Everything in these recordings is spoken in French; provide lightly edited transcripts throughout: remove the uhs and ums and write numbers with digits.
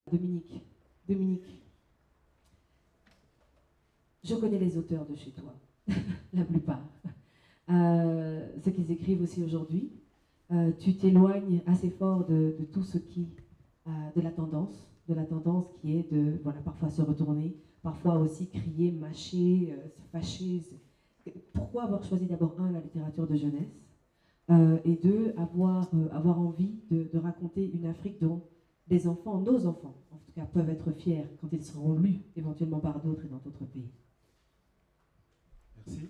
Dominique, Dominique, je connais les auteurs de chez toi, la plupart. Ce qu'ils écrivent aussi aujourd'hui. Tu t'éloignes assez fort de tout ce qui, de la tendance qui est de, voilà, parfois se retourner, parfois aussi crier, mâcher, se fâcher. Pourquoi avoir choisi d'abord, un, la littérature de jeunesse, et deux, avoir envie de raconter une Afrique dont des enfants, nos enfants, en tout cas, peuvent être fiers quand ils seront lus éventuellement par d'autres et dans d'autres pays. Merci.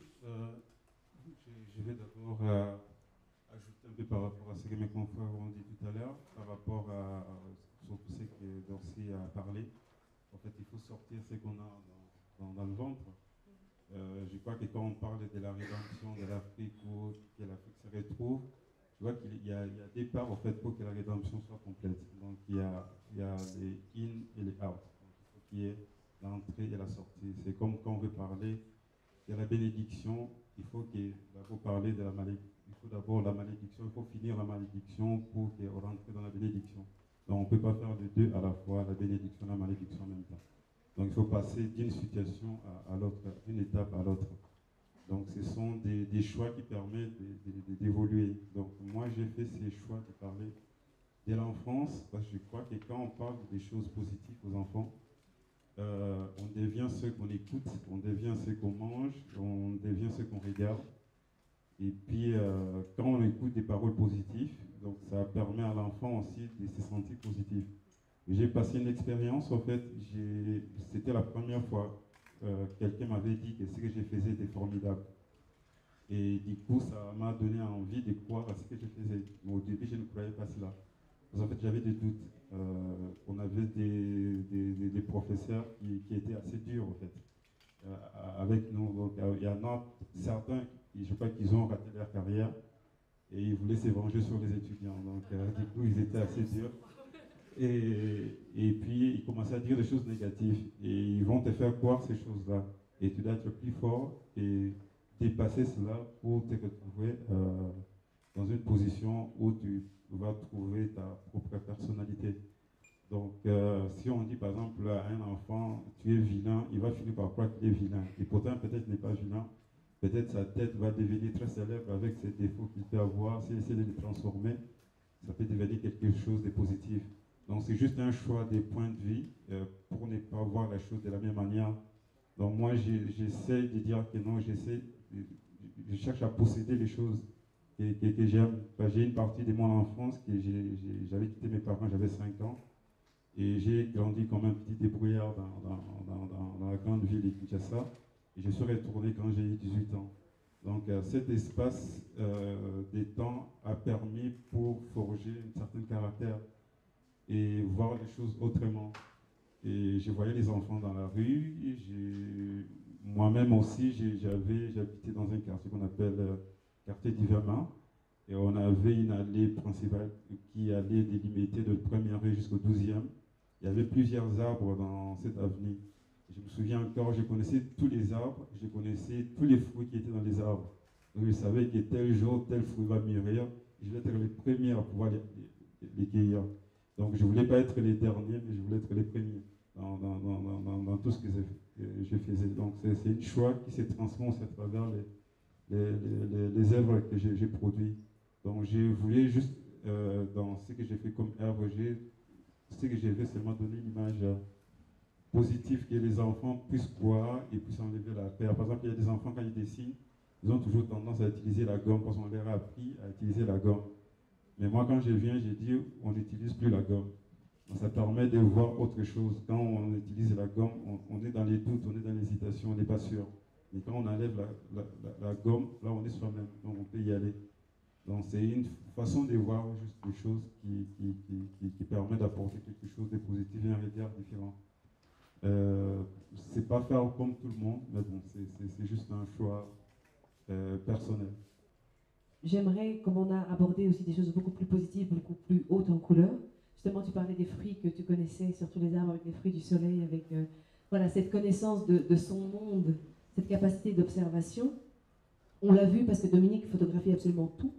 Je vais d'abord ajouter un peu par rapport à ce que mes confrères ont dit tout à l'heure, par rapport à surtout ce que Dorcy a parlé. En fait, il faut sortir ce qu'on a dans le ventre. Je crois que quand on parle de la rédemption de l'Afrique ou que l'Afrique se retrouve, je vois qu'il y a des parts en fait, pour que la rédemption soit complète. Donc il y a les in et les out. Donc, il faut qu'il y ait l'entrée et la sortie. C'est comme quand on veut parler de la bénédiction, il faut d'abord parler de la malédiction. Il faut d'abord la malédiction, il faut finir la malédiction pour qu'on rentre dans la bénédiction. Donc on ne peut pas faire les deux à la fois, la bénédiction et la malédiction en même temps. Donc il faut passer d'une situation à l'autre, d'une étape à l'autre. Donc ce sont des choix qui permettent d'évoluer. Donc moi j'ai fait ces choix de parler de l'enfance, parce que je crois que quand on parle des choses positives aux enfants, on devient ce qu'on écoute, on devient ce qu'on mange, on devient ce qu'on regarde. Et puis, quand on écoute des paroles positives, donc ça permet à l'enfant aussi de se sentir positif. J'ai passé une expérience, en fait, c'était la première fois quelqu'un m'avait dit que ce que je faisais était formidable. Et du coup, ça m'a donné envie de croire à ce que je faisais. Mais au début, je ne croyais pas cela. Parce qu'en fait, j'avais des doutes. On avait des professeurs qui étaient assez durs, en fait, avec nous. Donc, il y en a certains, je crois qu'ils ont raté leur carrière et ils voulaient se venger sur les étudiants. Donc, du coup, ils étaient assez durs. Et puis, ils commençaient à dire des choses négatives. Et ils vont te faire croire ces choses-là. Et tu dois être plus fort et dépasser cela pour te retrouver dans une position où tu vas trouver ta propre personnalité. Donc, si on dit par exemple à un enfant, tu es vilain, il va finir par croire qu'il est vilain. Et pourtant, peut-être n'est pas vilain. Peut-être sa tête va devenir très célèbre avec ses défauts qu'il peut avoir. S'il essaie de les transformer, ça peut devenir quelque chose de positif. Donc, c'est juste un choix des points de vie pour ne pas voir la chose de la même manière. Donc, moi, j'essaie de dire que non, je cherche à posséder les choses que j'aime. J'ai une partie de mon enfance que j'avais quitté mes parents, j'avais 5 ans. Et j'ai grandi comme un petit débrouillard dans la grande ville de Kinshasa. Et je suis retourné quand j'ai eu 18 ans. Donc cet espace des temps a permis pour forger un certain caractère et voir les choses autrement. Et je voyais les enfants dans la rue. Moi-même aussi, j'habitais dans un quartier qu'on appelle quartier d'Iverma. Et on avait une allée principale qui allait délimiter de première rue jusqu'au 12e. Il y avait plusieurs arbres dans cette avenue. Je me souviens encore, je connaissais tous les arbres, je connaissais tous les fruits qui étaient dans les arbres. Donc je savais que tel jour, tel fruit va mûrir. Je vais être les premiers à pouvoir les cueillir. Donc je ne voulais pas être les derniers, mais je voulais être les premiers dans tout ce que je faisais. Donc c'est un choix qui se transforme à travers les œuvres que j'ai produites. Donc je voulais juste, dans ce que j'ai fait comme œuvre, ce que j'ai fait, c'est seulement donner une image positive que les enfants puissent voir et puissent enlever la peur. Par exemple, il y a des enfants, quand ils dessinent, ils ont toujours tendance à utiliser la gomme parce qu'on leur a appris à utiliser la gomme. Mais moi, quand je viens, j'ai dit, on n'utilise plus la gomme. Donc, ça permet de voir autre chose. Quand on utilise la gomme, on est dans les doutes, on est dans l'hésitation, on n'est pas sûr. Mais quand on enlève la gomme, là, on est soi-même, donc on peut y aller. Donc c'est une façon de voir juste des choses qui permet d'apporter quelque chose de positif et un regard différent. C'est pas faire comme tout le monde, mais bon, c'est juste un choix personnel. J'aimerais, comme on a abordé aussi des choses beaucoup plus positives, beaucoup plus hautes en couleur, justement tu parlais des fruits que tu connaissais, surtout les arbres avec les fruits du soleil, avec voilà, cette connaissance de son monde, cette capacité d'observation. On l'a vu parce que Dominique photographie absolument tout.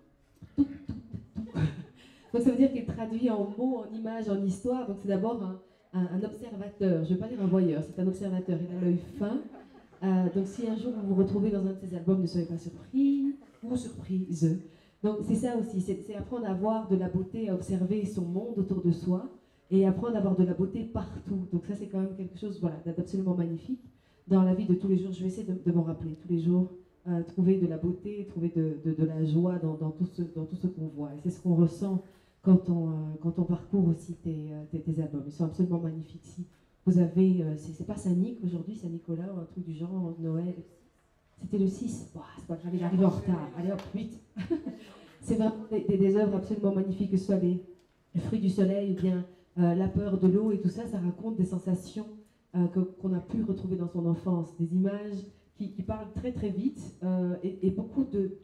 Donc ça veut dire qu'il traduit en mots, en images, en histoire. Donc c'est d'abord un observateur, je ne vais pas dire un voyeur, c'est un observateur, il a l'œil fin. Donc si un jour vous vous retrouvez dans un de ses albums, ne soyez pas surpris ou surprise. Donc c'est ça aussi, c'est apprendre à voir de la beauté, à observer son monde autour de soi et apprendre à avoir de la beauté partout. Donc ça c'est quand même quelque chose voilà, d'absolument magnifique dans la vie de tous les jours. Je vais essayer de m'en rappeler tous les jours, trouver de la beauté, trouver de la joie dans tout ce qu'on voit. Et c'est ce qu'on ressent quand on parcourt aussi tes albums. Ils sont absolument magnifiques. Si vous avez, c'est pas Saint-Nic aujourd'hui, Saint-Nicolas ou un truc du genre, Noël. C'était le 6. Bah, c'est pas grave, il arrive en retard. Allez hop, vite. C'est vraiment des œuvres absolument magnifiques, que ce soit les fruits du soleil ou bien la peur de l'eau et tout ça, ça raconte des sensations qu'on a pu retrouver dans son enfance, des images qui parlent très très vite et beaucoup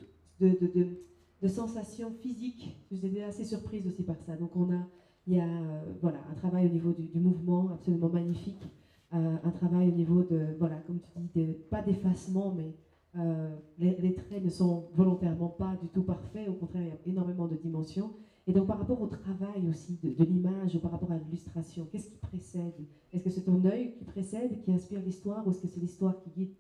de sensations physiques. J'étais assez surprise aussi par ça. Donc il y a voilà, un travail au niveau du mouvement absolument magnifique, un travail au niveau de, voilà, comme tu dis, pas d'effacement, mais les traits ne sont volontairement pas du tout parfaits, au contraire, il y a énormément de dimensions. Et donc par rapport au travail aussi de l'image ou par rapport à l'illustration, qu'est-ce qui précède? Est-ce que c'est ton œil qui précède, qui inspire l'histoire, ou est-ce que c'est l'histoire qui guide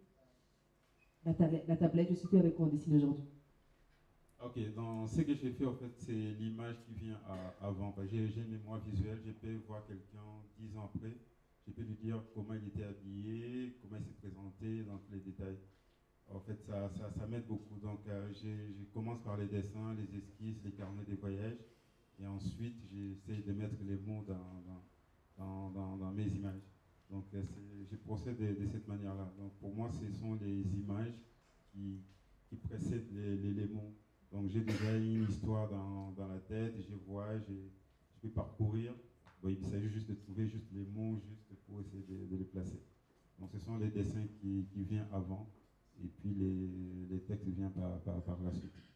la tablette? Je ne sais plus avec quoi on dessine aujourd'hui. Ok, dans ce que j'ai fait, en fait, c'est l'image qui vient avant. J'ai une mémoire visuelle, je peux voir quelqu'un 10 ans après, je peux lui dire comment il était habillé, comment il s'est présenté, dans tous les détails. En fait, ça m'aide beaucoup. Donc, je commence par les dessins, les esquisses, les carnets des voyages. Et ensuite, j'essaie de mettre les mots dans mes images. Donc, je procède de cette manière-là. Donc, pour moi, ce sont les images qui précèdent les mots. Donc, j'ai déjà une histoire dans la tête, je vois, je peux parcourir. Bon, il s'agit juste de trouver juste les mots juste pour essayer de les placer. Donc, ce sont les dessins qui viennent avant et puis les textes viennent par la suite.